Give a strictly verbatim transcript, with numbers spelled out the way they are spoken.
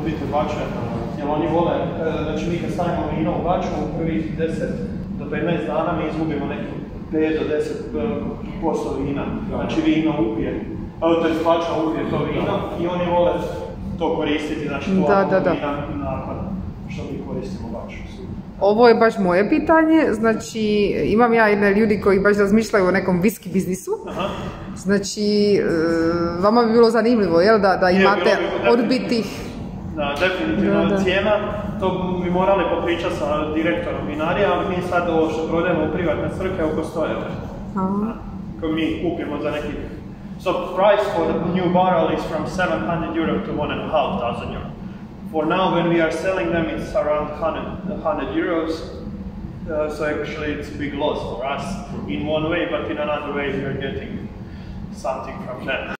odbite bače, jer oni vole, znači mi kad stavimo vino u baču u prvih deset do petnaest dana mi izgubimo neki pet do deset posto vina, znači vino upije, to je bača upije to vino i oni vole to koristiti, znači to da, da, da. vina nakon što mi koristimo baču. Ovo je baš moje pitanje, znači imam ja jedne ljudi koji baš razmišljaju o nekom viski biznisu. Aha. Znači, vama bi bilo zanimljivo, jel, da, da imate je, odbitih... Da, definitivno da, da. Cijena, to bi morali popričati sa direktorom vinarija, ali mi sad ovo što prodajemo u privatne crkve oko sto eura. Koji mi kupimo za neki... So price for the new barrel is from seven hundred euro to one and a half thousand euro. For now, when we are selling them, it's around one hundred euros. Uh, so actually, it's a big loss for us in one way, but in another way, we are getting something from them.